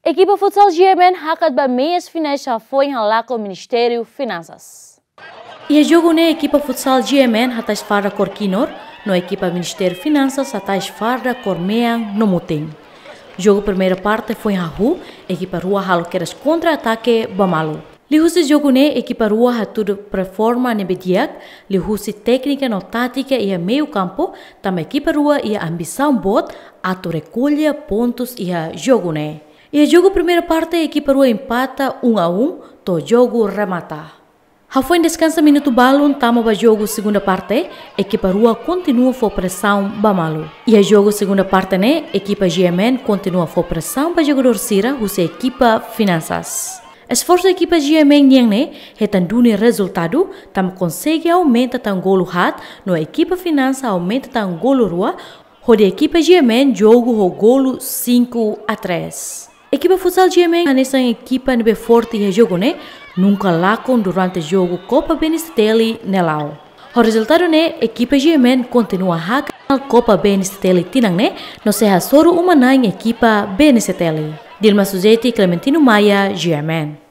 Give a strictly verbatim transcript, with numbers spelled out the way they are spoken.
Equipa futsal G M N hakat ba meias finais já foi em halako Ministério Finanças. E a jogo na equipa futsal G M N hatas farra Corquinor, no equipa Ministério Finanças hatas farra Cormeang no Muting. Jogo primeira parte foi em Hahu, equipa Rua halo keras contra-ataque Bamalu. Lihusi jogo ne equipa Rua hatudo performa nebediak, lihusi técnica no tática e a meio campo, tam equipa Rua e a ambição bot ato recolha pontos e a jogo ne. E a jogo primeira parte a equipa Rua empata um a um, to jogo remata. Foi descansa minuto balon, tamo ba jogo segunda parte, equipa Rua continua for pressão Bamalu. E a jogo segunda parte né, equipa G M N continua for pressão ba jogador Sira, usa equipa Finanças. Esforço da equipa G M N né, retan duni resultado, tam consegue aumenta tan golo hat, no equipa Finanças aumenta tan golo Rua, onde a equipa G M N jogo o golo cinco a três. Equipa futsal G M N nessa equipa nebe forte e jogo né, nunca lacam durante o jogo Copa Benesteli nelau. O resultado né, equipa G M N continua a Copa Benesteli tinang né, no se hasoro uma na equipa Benesteli. Dilma Suzeti, Clementino Maia, G M N.